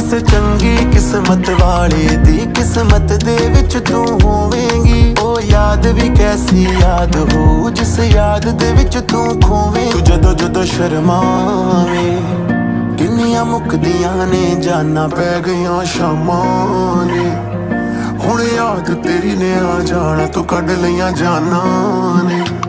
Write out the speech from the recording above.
ਕਿਸੇ ਚੰਗੀ ਕਿਸਮਤ ਵਾਲੇ ਦੀ ਕਿਸਮਤ ਦੇ ਵਿੱਚ ਤੂੰ ਹੋਵੇਂਗੀ। ਉਹ ਯਾਦ ਵੀ ਕੈਸੀ ਯਾਦ ਹੋ ਜਿਸ ਯਾਦ ਦੇ ਵਿੱਚ ਤੂੰ ਖੋਵੇਂ। ਤੂੰ ਜਦੋਂ ਜਦੋਂ ਸ਼ਰਮਾਵੇਂ ਕਿੰਨੀਆਂ ਮੁੱਕਦੀਆਂ ਨੇ ਜਾਨਾਂ ਪੈ ਗਈਆਂ ਸ਼ਾਮਾਂ ਨੇ। ਹੁਣ ਯਾਦ ਤੇਰੀ ਨੇ ਆ ਜਾਣਾ ਤੂੰ ਕੱਢ ਲਈਆਂ ਜਾਨਾਂ ਨੇ।